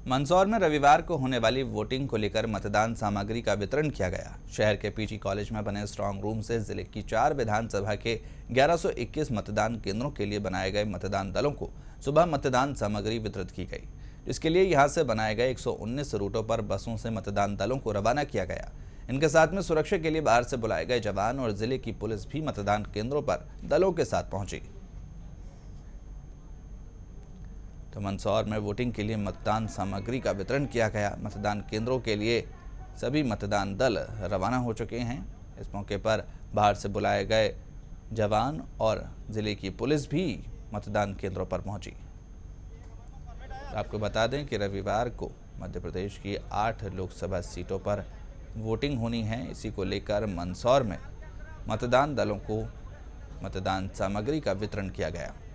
मंदसौर में रविवार को होने वाली वोटिंग को लेकर मतदान सामग्री का वितरण किया गया। शहर के पीजी कॉलेज में बने स्ट्रांग रूम से जिले की 4 विधानसभा के 1121 मतदान केंद्रों के लिए बनाए गए मतदान दलों को सुबह मतदान सामग्री वितरित की गई, जिसके लिए यहां से बनाए गए 119 रूटों पर बसों से मतदान दलों को रवाना किया गया। इनके साथ में सुरक्षा के लिए बाहर से बुलाए गए जवान और जिले की पुलिस भी मतदान केंद्रों पर दलों के साथ पहुंची। तो मंदसौर में वोटिंग के लिए मतदान सामग्री का वितरण किया गया। मतदान केंद्रों के लिए सभी मतदान दल रवाना हो चुके हैं। इस मौके पर बाहर से बुलाए गए जवान और जिले की पुलिस भी मतदान केंद्रों पर पहुंची। आपको बता दें कि रविवार को मध्य प्रदेश की 8 लोकसभा सीटों पर वोटिंग होनी है। इसी को लेकर मंदसौर में मतदान दलों को मतदान सामग्री का वितरण किया गया।